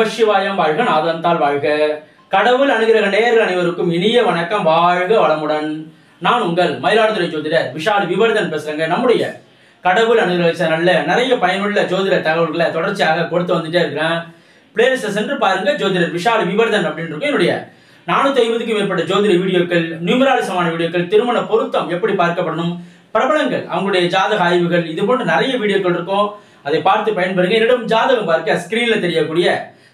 நமசிவாயம் வாழ்க நாதந்தால் வாழ்க. கடவுள் அனுகிரக நேயர்கள் அனைவருக்கும் இனிய வணக்கம். வாழ்க வளமுடன். நான் உங்கள் மயிலாடுதுறை ஜோதிடர் விஷால் விவர்தன் பேசுறேங்க. நம்முடைய கடவுள் அனுகிரக சேனல்ல நிறைய பயனுள்ள ஜோதிட தகவல்களை தொடர்ச்சியாக கொடுத்து வந்துட்டே இருக்கிறேன். பிளேலிஸ்ட் சென்று பாருங்க. ஜோதிடர் விஷால் விவர்தன் அப்படின்னு இருக்கும். என்னுடைய 450க்கும் மேற்பட்ட ஜோதிட வீடியோக்கள், நியூமராலிசமான வீடியோக்கள், திருமண பொருத்தம் எப்படி பார்க்கப்படணும், பிரபலங்கள், அவங்களுடைய ஜாதக ஆய்வுகள், இது போன்ற நிறைய வீடியோக்கள் இருக்கும். அதை பார்த்து பயன்பெறுங்க. என்னிடம் ஜாதகம் பார்க்க ஸ்கிரீன்ல தெரியக்கூடிய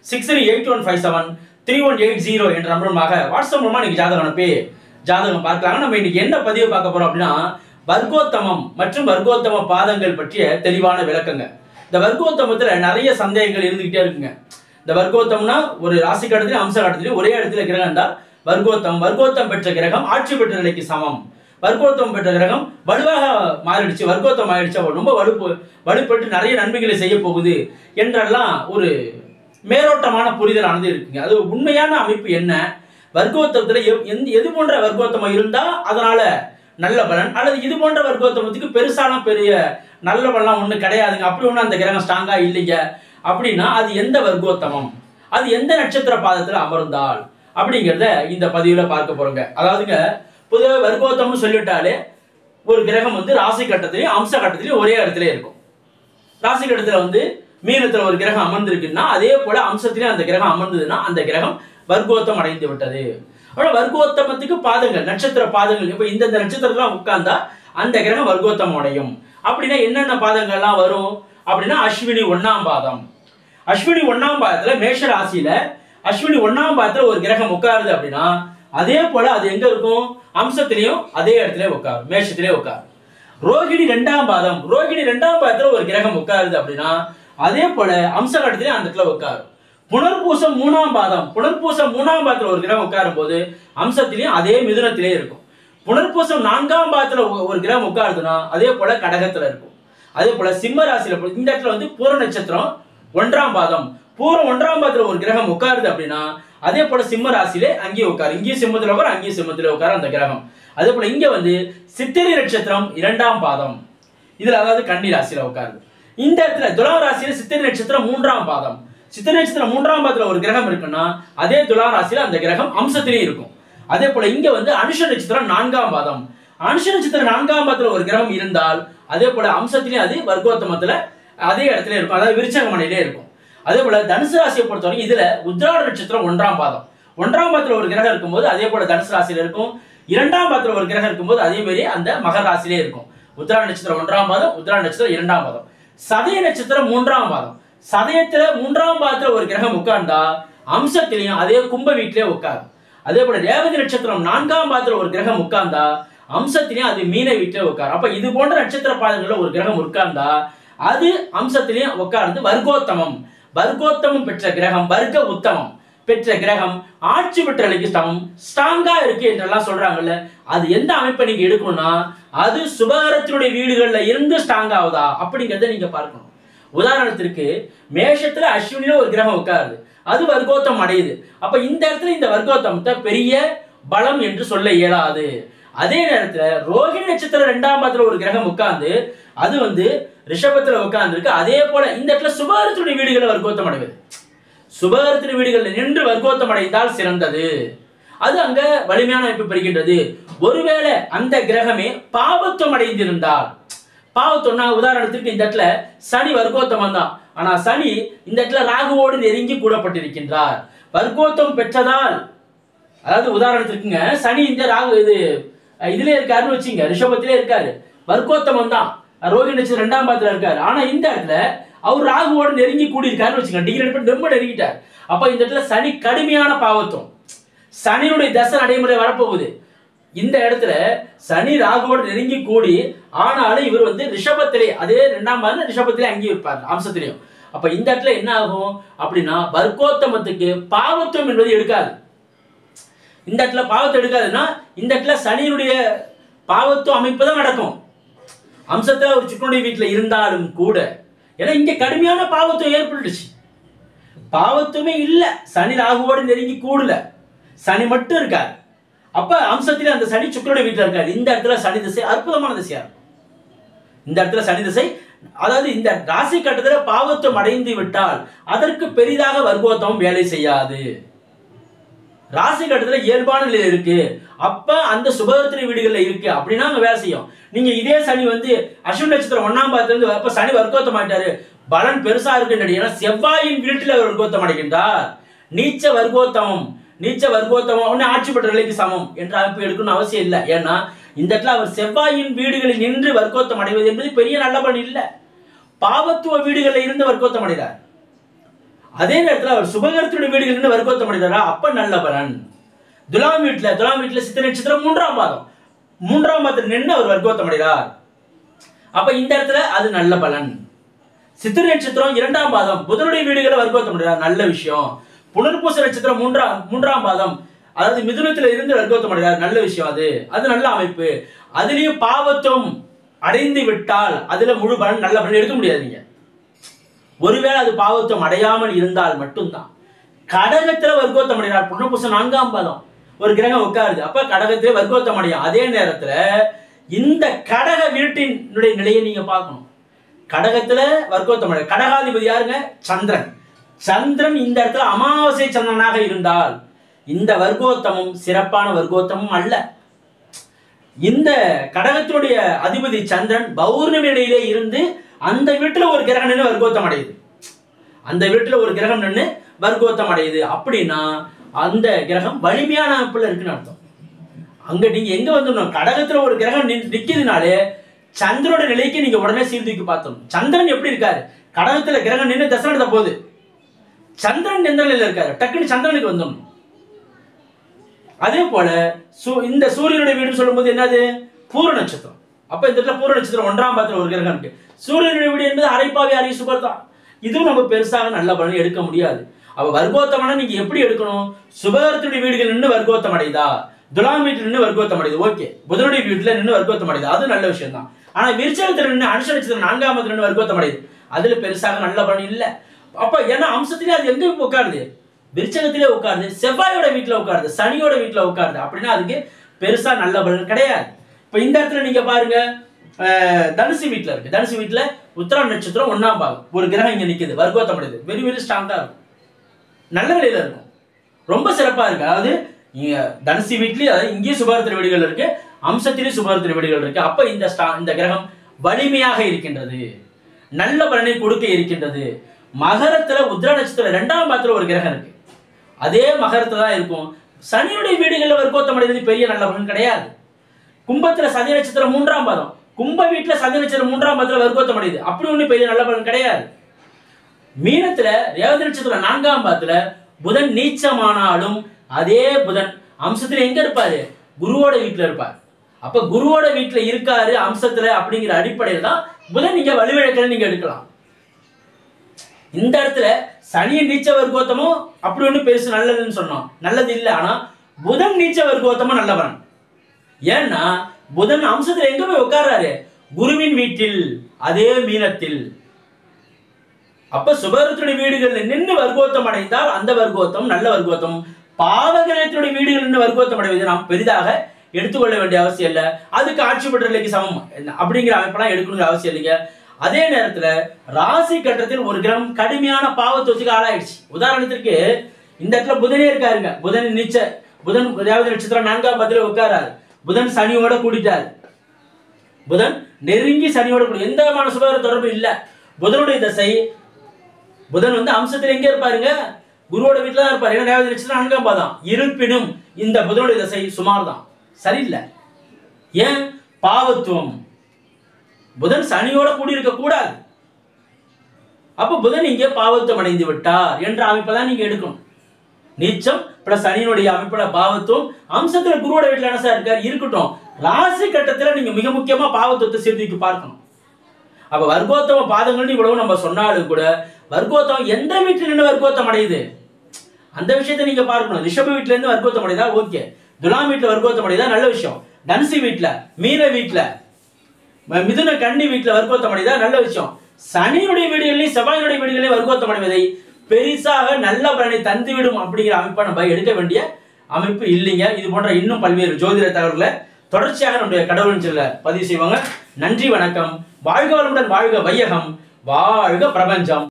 6381573180 என்ற நம்பருமாக வாட்ஸ்அப் மூலமா நீங்க ஜாதகம் அனுப்பி ஜாதகம் பார்க்கலாம். நம்ம இன்னைக்கு என்ன பதிவு பார்க்க போறோம் அப்படின்னா, வர்க்கோத்தமம் மற்றும் வர்க்கோத்தம பாதங்கள் பற்றிய தெளிவான விளக்கங்க. இந்த வர்க்கோத்தமத்துல நிறைய சந்தேகங்கள் இருந்துகிட்டே இருக்குங்க. இந்த வர்க்கோத்தம்னா ஒரு ராசி கட்டத்திலும் அம்ச கட்டத்திலும் ஒரே இடத்துல கிரகம் இருந்தால் வர்க்கோத்தம். வர்க்கோத்தம் பெற்ற கிரகம் ஆட்சி பெற்ற நிலைக்கு சமம். வர்க்கோத்தம் பெற்ற கிரகம் வலுவாக மாறிடுச்சு, வர்க்கோத்தம் ஆயிடுச்சு, ரொம்ப வலுப்பட்டு நிறைய நன்மைகளை செய்ய போகுது என்றெல்லாம் ஒரு மேலோட்டமான புரிதலானது இருக்குங்க. அது உண்மையான அமைப்பு என்ன, வர்க்கோத்தத்துல எது போன்ற வர்க்கோத்தமம் இருந்தா அதனால நல்ல பலன், அல்லது இது போன்ற வர்க்கோத்தமத்துக்கு பெரிய நல்ல பலன் ஒண்ணு கிடையாதுங்க, அப்படி ஒண்ணு அந்த கிரகம் ஸ்ட்ராங்கா இல்லைங்க அப்படின்னா அது எந்த வர்க்கோத்தமம், அது எந்த நட்சத்திர பாதத்துல அமர்ந்தால் அப்படிங்கிறத இந்த பதிவுல பார்க்க போறோங்க. அதாவதுங்க, பொதுவாக வர்க்கோத்தம்னு சொல்லிட்டாலே ஒரு கிரகம் ராசி கட்டத்திலையும் அம்ச கட்டத்திலையும் ஒரே இடத்துல இருக்கும். ராசி கட்டத்துல மீனத்துல ஒரு கிரகம் அமர்ந்திருக்குன்னா அதே போல அம்சத்திலையும் அந்த கிரகம் அமர்ந்ததுன்னா அந்த கிரகம் வர்க்கோத்தம் அடைந்து விட்டது. அவ்வளவு வர்க்கோத்தமத்துக்கு பாதங்கள், நட்சத்திர பாதங்கள், இப்ப இந்த நட்சத்திரம்லாம் உட்கார்ந்தா அந்த கிரகம் வர்க்கோத்தம் அடையும். அப்படின்னா என்னென்ன பாதங்கள்லாம் வரும் அப்படின்னா, அஸ்வினி 1ஆம் பாதம். அஸ்வினி 1ஆம் பாதத்துல மேஷ ராசியில அஸ்வினி 1ஆம் பாதத்துல ஒரு கிரகம் உட்காருது அப்படின்னா அதே போல அது எங்க இருக்கும், அம்சத்திலையும் அதே இடத்துல உட்காரும், மேஷத்திலே உட்காரும். ரோகிணி 2ஆம் பாதம், ரோகிணி 2ஆம் பாதத்துல ஒரு கிரகம் உட்காருது அப்படின்னா அதே போல அம்ச கட்டத்திலே அந்த இடத்துல உட்காரும். புனர்பூசம் 3ஆம் பாதம், புனர்பூசம் 3ஆம் பாதத்துல ஒரு கிரகம் உட்காரும் போது அம்சத்திலையும் அதே மிதுனத்திலே இருக்கும். புனர்பூசம் 4ஆம் பாதத்துல ஒரு கிரகம் உட்காருதுன்னா அதே போல கடகத்துல இருக்கும். அதே போல சிம்ம ராசியில இந்த இடத்துல பூர நட்சத்திரம் 1ஆம் பாதம், பூரம் 1ஆம் பாதத்துல ஒரு கிரகம் உட்காருது அப்படின்னா அதே போல சிம்ம ராசியிலே அங்கேயே உட்காரு, இங்கேயும் சிம்மத்துல உட்காரு, அங்கேயும் சிம்மத்துல உட்காரு அந்த கிரகம். அதே போல இங்க சித்திரை நட்சத்திரம் 2ஆம் பாதம், இதுல அதாவது கன்னி ராசியில உட்காருது. இந்த இடத்துல துலாம் ராசியில சித்திரை நட்சத்திரம் 3ஆம் பாதம், சித்திரை நட்சத்திரம் 3ஆம் பாதத்துல ஒரு கிரகம் இருக்குன்னா அதே துலாம் ராசியில அந்த கிரகம் அம்சத்திலே இருக்கும். அதே போல இங்க அனுஷ நட்சத்திரம் 4ஆம் பாதம், அனுஷ நட்சத்திரம் 4ஆம் பாதத்துல ஒரு கிரகம் இருந்தால் அதே போல அம்சத்திலே அது வர்க்கோத்தமத்துல அதே இடத்துல இருக்கும், அதாவது விருச்சக மனையிலே இருக்கும். அதே போல தனுசு ராசியை பொறுத்தவரைக்கும் இதுல உத்திராட நட்சத்திரம் 1ஆம் பாதம், 1ஆம் பாதத்துல ஒரு கிரகம் இருக்கும்போது அதே போல தனுசு ராசியில இருக்கும். 2ஆம் பாதத்துல ஒரு கிரகம் இருக்கும்போது அதே மாதிரி அந்த மகர ராசியிலே இருக்கும். உத்திராட நட்சத்திரம் 1ஆம் பாதம், உத்திராட நட்சத்திரம் 2ஆம் பாதம். சதய நட்சத்திரம் 3ஆம் பாதம், சதயத்துல 3ஆம் பாதத்துல ஒரு கிரகம் உட்கார்ந்தா அம்சத்திலையும் அதே கும்ப வீட்டிலே உட்காரு. அதே போல ரேவதி நட்சத்திரம் 4ஆம் பாதத்துல ஒரு கிரகம் உட்கார்ந்தா அம்சத்திலையும் அது மீன வீட்டிலே உட்காரு. அப்ப இது போன்ற நட்சத்திர பாதங்கள்ல ஒரு கிரகம் உட்கார்ந்தா அது அம்சத்திலையும் உட்கார்ந்து வர்க்கோத்தமம். வர்க்கோத்தமம் பெற்ற கிரகம், வர்க்க உத்தமம் பெற்ற கிரகம் ஆட்சி பெற்ற நிலைக்கு சமம், ஸ்ட்ராங்கா இருக்கு என்றெல்லாம் சொல்றாங்கல்ல, அது எந்த அமைப்பை நீங்க எடுக்கணும்னா அது சுபகரத்தினுடைய வீடுகள்ல இருந்து ஸ்ட்ராங் ஆகுதா அப்படிங்கிறத நீங்க பார்க்கணும். உதாரணத்திற்கு மேஷத்துல அஸ்வினில ஒரு கிரகம் உட்காருது, அது வர்க்கோத்தம் அடையுது. அப்ப இந்த இடத்துல இந்த வர்க்கோத்தமத்தை பெரிய பலம் என்று சொல்ல இயலாது. அதே நேரத்துல ரோகிணி நட்சத்திரம் 2ஆம் பாதத்துல ஒரு கிரகம் உட்கார்ந்து அது ரிஷபத்துல உட்கார்ந்து இருக்கு. அதே போல இந்த இடத்துல சுபகரத்தினுடைய வீடுகளை வர்க்கோத்தம் அடைவது, சுபகரத்தின் வீடுகள் நின்று வர்க்கோத்தம் அடைந்தால் சிறந்தது. அது அங்க வலிமையான அமைப்பு பெறுகின்றது. ஒருவேளை அந்த கிரகமே பாவத்துவம் அடைந்திருந்தால், பாவத்துவம்னா உதாரணத்துக்கு இந்த இடத்துல சனி வர்க்கோத்தமம் தான், ஆனா சனி இந்த இடத்துல ராகுவோடு நெருங்கி கூடப்பட்டிருக்கின்றார். வர்க்கோத்தம் பெற்றதால், அதாவது உதாரணத்திற்குங்க சனி இந்த ராகு இதுல இருக்காருன்னு வச்சுங்க, ரிஷபத்திலே இருக்காரு, வர்க்கோத்தமம் தான், ரோகிணி நட்சத்திரம் 2ஆம் பாதத்துல இருக்காரு. ஆனா இந்த இடத்துல அவர் ராகுவோடு நெருங்கி கூடியிருக்காருன்னு வச்சுங்க, டிகிரேட் பண்ணி ரொம்ப நெருங்கிட்டார். அப்ப இந்த இடத்துல சனி கடுமையான பாவத்துவம், சனியுடைய தசை நடைமுறை வரப்போகுது. இந்த இடத்துல சனி ராகுவோடு நெருங்கி கூடி, ஆனாலும் இவர் ரிஷபத்திலே அதே 2ஆம் பாதம் ரிஷபத்திலே அங்கேயும் இருப்பார் அம்சத்திலையும். அப்ப இந்த இடத்துல என்ன ஆகும் அப்படின்னா வர்க்கோத்தமத்துக்கு பாவத்துவம் என்பது எடுக்காது. இந்த இடத்துல பாவத்தை எடுக்காதுன்னா இந்த இடத்துல சனியினுடைய பாவத்துவ அமைப்பு தான் நடக்கும். அம்சத்துல ஒரு சுக்கனுடைய வீட்டுல இருந்தாலும் கூட, ஏன்னா இங்க கடுமையான பாவத்துவம் ஏற்பட்டுச்சு, பாவத்துவமே இல்ல, சனி ராகுவோடு நெருங்கி கூடல, சனி மட்டும் இருக்காரு. அப்ப அம்சத்துல அந்த சனி சுக்கனுடைய வீட்டுல இருக்காரு. இந்த இடத்துல சனி திசை அற்புதமான திசையா இருக்கும். இந்த இடத்துல சனி திசை அதாவது இந்த ராசி கட்டத்துல பாவத்துவம் அடைந்து விட்டால் அதற்கு பெரிதாக வர்க்கோத்தமம் வேலை செய்யாது. ராசி கட்டத்துல இயல்பான நிலையில இருக்கு, அப்ப அந்த சுபகத்திரை வீடுகள்ல இருக்கு அப்படின்னா அங்க வேலை செய்யும். நீங்க இதே சனி வந்து அஸ்வினி நட்சத்திரம் 1ஆம் பாதத்துல இருந்து அப்ப சனி வர்க்கோத்தம் ஆயிட்டாரு, பலன் பெருசா இருக்கு. ஏன்னா செவ்வாயின் வீட்டில் அவர் வர்க்கோத்தம் அடைகின்றார். நீச்ச வர்க்கோத்தமம், நீச்ச வர்க்கோத்தமம் ஒன்னு ஆட்சி பெற்ற நிலைக்கு சமம் என்ற அமைப்பு எடுக்கணும்னு அவசியம் இல்லை. ஏன்னா இந்த இடத்துல அவர் செவ்வாயின் வீடுகளில் நின்று வர்க்கோத்தம் அடைவது என்பது பெரிய நல்ல பலன் இல்லை. பாவத்துவ வீடுகளில் இருந்து வர்க்கோத்தம் அடைகிறார். அதே நேரத்தில் அவர் சுபகரத்துடைய வீடுகளில் இருந்து வர்க்கோத்தம் அடைகிறாரா, அப்ப நல்ல பலன். துலாம் வீட்டுல சித்திரை நட்சத்திரம் 3ஆம் பாதம், 3ஆம் பாதத்தில் நின்று அவர் வர்க்கோத்தம் அடைகிறார். அப்ப இந்த இடத்துல அது நல்ல பலன். சித்திரை நட்சத்திரம் 2ஆம் பாதம் புதனுடைய வீடுகளை வர்க்கோத்தம் அடைகிறார், நல்ல விஷயம். புனர்பூச நட்சத்திரம் 3ஆம் பாதம், அதாவது மிதுனத்துல இருந்து வர்க்கோத்தம் அடைகிறார், நல்ல விஷயம். அது நல்ல அமைப்பு. அதுலயும் பாவத்துவம் அடைந்து விட்டால் அதுல முழு பலன் நல்ல பலன் எடுக்க முடியாது. நீங்க ஒருவேளை அது பாவத்துவம் அடையாமல் இருந்தால் மட்டும்தான். கடகத்துல வர்க்கோத்தம் அடைகிறார், புனர்பூச 4ஆம் பாதம் ஒரு கிரகம் உட்காருது, அப்ப கடகத்திலே வர்க்கோத்தம் அடையும். அதே நேரத்துல இந்த கடக வீட்டினுடைய நிலையை நீங்க பார்க்கணும். கடகத்துல வர்க்கோத்தம் அடைய, கடகாதிபதி யாருங்க, சந்திரன். சந்திரன் இந்த இடத்துல அமாவாசை சந்திரனாக இருந்தால் இந்த வர்க்கோத்தமும் சிறப்பான வர்க்கோத்தமும் அல்ல. இந்த கடகத்தினுடைய அதிபதி சந்திரன் பௌர்ணமி நிலையிலே இருந்து அந்த வீட்டுல ஒரு கிரகம் நின்று வர்க்கோத்தம் அடையுது, அந்த வீட்டுல ஒரு கிரகம் நின்று வர்க்கோத்தம் அடையுது. அப்படின்னா அந்த கிரகம் வலிமையான அமைப்புல இருக்குன்னு அர்த்தம். அங்க நீங்க எங்க வந்துடணும், கடகத்துல ஒரு கிரகம் நிக்குதுனாலே சந்திரனோட நிலைக்கு நீங்க உடனே சீர்தூக்கி பார்த்தோம். சந்திரன் எப்படி இருக்காரு, கடகத்துல கிரகம் நின்று தசை நடத்த போகுது, சந்திரன் எந்த நிலையில இருக்காரு, டக்குன்னு சந்திரனுக்கு வந்துடணும். அதே போல இந்த சூரியனுடைய வீடுன்னு சொல்லும் போது என்னது, பூர நட்சத்திரம். அப்ப இந்த இடத்துல பூர நட்சத்திரம் 1ஆம் பாதத்துல ஒரு கிரகம் இருக்கு. சூரியனுடைய வீடு என்பது அரைப்பாவி அரை சுபர் தான். இதுவும் நம்ம பெருசாக நல்ல பலன் எடுக்க முடியாது. அவ வர்க்கோத்தமனா நீங்க எப்படி எடுக்கணும், சுபகரத்துடைய வீடுகள் நின்று வர்க்கோத்தம் அடையுதா, துலாம் வீட்டில் நின்று வர்க்கோத்தம் அடையுது, ஓகே. புதனுடைய வீட்டுல நின்று வர்க்கோத்தம் அடையுது, அது நல்ல விஷயம் தான். ஆனா விருச்சகத்துல நின்று அனுஷ நட்சத்திரம் 4ஆம் பாதத்துல நின்று வர்க்கோத்தம் அடையுது, அதுல பெருசாக நல்ல பலன் இல்லை. அப்ப ஏன்னா அம்சத்திலே அது எங்க உட்காருது, விருச்சகத்திலே உட்காருது, செவ்வாயோட வீட்டுல உட்காருது, சனியோட வீட்டுல உட்காருது. அப்படின்னா அதுக்கு பெருசா நல்ல பலன் கிடையாது. இப்ப இந்த இடத்துல நீங்க பாருங்க, தனுசு வீட்டுல இருக்கு, தனுசு வீட்டுல உத்திராட நட்சத்திரம் 1ஆம் பாகம் ஒரு கிரகம் இங்க நிக்குது, வர்க்கோத்தம் அடையுது, வெரி வெரி ஸ்ட்ராங்கா இருக்கும், நல்ல நிலையில இருக்கும், ரொம்ப சிறப்பா இருக்கு. அதாவது தனுசு வீட்லயே இங்கேயும் சுபகரத்திர வீடுகள் இருக்கு, அம்சத்திலேயும் சுபகரத்திர வீடுகள் இருக்கு. அப்ப இந்த கிரகம் வலிமையாக இருக்கின்றது, நல்ல பலனை கொடுக்க இருக்கின்றது. மகரத்துல உத்திர நட்சத்திரம் 2ஆம் பாதத்துல ஒரு கிரகம் இருக்கு, அதே மகரத்துல தான் இருக்கும். சனியுடைய வீடுகள்ல வர்க்கோத்தம் அடைவது பெரிய நல்ல பலன் கிடையாது. கும்பத்துல சதி நட்சத்திரம் 3ஆம் பாதம், கும்ப வீட்டுல சதி நட்சத்திரம் 3ஆம் பாதத்துல வர்க்கோத்தம் அடையுது, அப்படி ஒண்ணு பெரிய நல்ல பலன் கிடையாது. மீனத்துல ரேவதி நட்சத்திரம் 4ஆம் பாதத்துல புதன் நீச்சமானாலும் அதே புதன் அம்சத்துல எங்க இருப்பாரு, குருவோட வீட்டுல இருப்பார். அப்ப குருவோட வீட்டுல இருக்காரு அம்சத்துல அப்படிங்கிற அடிப்படையில் தான் புதன் நீங்க வலுவிழக்கல நீங்க எடுக்கலாம். இந்த இடத்துல சனியின் நீச்ச வர்க்கோத்தமும் அப்படி ஒண்ணு பெருசு நல்லதுன்னு சொன்னோம், நல்லது இல்லை. ஆனா புதன் நீச்ச வர்க்கோத்தமும் நல்ல பலன். ஏன்னா புதன் அம்சத்துல எங்க போய் உட்கார்றாரு, குருவின் வீட்டில், அதே மீனத்தில். அப்ப சுபகரத்துடைய வீடுகளில் நின்று வர்க்கோத்தம் அடைந்தால் அந்த வர்க்கோத்தம் நல்ல வர்க்கோத்தம். பாவகிரகத்துடைய வீடுகள் நின்று வர்க்கோத்தம் அடைவதை நாம் பெரிதாக எடுத்துக்கொள்ள வேண்டிய அவசியம் இல்லை. அதுக்கு ஆட்சி பெற்ற நிலைக்கு சமம் அப்படிங்கிற அமைப்பெல்லாம் எடுக்கணுங்கிற அவசியம் இல்லைங்க. அதே நேரத்துல ராசி கட்டத்தில் ஒரு கிரகம் கடுமையான பாவத்துவத்துக்கு ஆளாயிடுச்சு. உதாரணத்திற்கு இந்த இடத்துல புதனே இருக்காருங்க, புதன் நீச்ச, புதன் ரேவதி நட்சத்திரம் 4ஆம் பாதத்துல உட்காராரு, புதன் சனியோட கூடிட்டாரு, புதன் நெருங்கி சனியோட கூடி, எந்த விதமான சுபகர தொடர்பு இல்லை. புதனுடைய தசை, புதன் வந்து அம்சத்தில் எங்க இருப்பாருங்க, குருவோட வீட்டுல தான் இருப்பாரு, ஏன்னா ரேவதி நட்சத்திரம் 4ஆம் பாதம். இருப்பினும் இந்த புதனுடைய தசை சுமார் தான், சரியில்லை. ஏன், பாவத்துவம். புதன் சனியோட கூடி இருக்க கூடாது. அப்ப புதன் இங்கே பாவத்துவம் அடைந்து விட்டார் என்ற அமைப்பை தான் நீங்க எடுக்கணும். நீச்சம் பிளஸ் சனியினுடைய அமைப்புல பாவத்துவம், அம்சத்துல குருவோட வீட்டுல என்ன சார் இருக்காரு, இருக்கட்டும். ராசி கட்டத்துல நீங்க மிக முக்கியமா பாவத்துவத்தை சீர்தூக்கி பார்க்கணும். அப்ப வர்க்கோத்தம பாதங்கள் இவ்வளவு நம்ம சொன்னாலும் கூட வர்க்கோத்தம் எந்த வீட்டுல நின்று வர்க்கோத்தம் அடையுது அந்த விஷயத்தை நீங்க பார்க்கணும். ரிஷப வீட்டுல இருந்து வர்க்கோத்தம் அடையுதா, ஓகே. துலாம் வீட்டுல வர்க்கோத்தம் அடையுதா, நல்ல விஷயம். தனுசு வீட்டுல, மீன வீட்டுல, மிதுன கன்னி வீட்டுல வர்க்கோத்தம் அடையுதா, நல்ல விஷயம். சனியுடைய வீடுகளிலும் செவ்வாயினுடைய வீடுகளிலும் வர்க்கோத்தம் அடைவதை பெரிசாக நல்ல பலனை தந்துவிடும் அப்படிங்கிற அமைப்பை நம்ம எடுக்க வேண்டிய அமைப்பு இல்லைங்க. இது போன்ற இன்னும் பல்வேறு ஜோதிட தகவல்களை தொடர்ச்சியாக நம்முடைய கடவுளின் சொல்ல பதிவு செய்வாங்க. நன்றி, வணக்கம். வாழ்க வளமுடன், வாழ்க வையகம், வாழ்க பிரபஞ்சம்.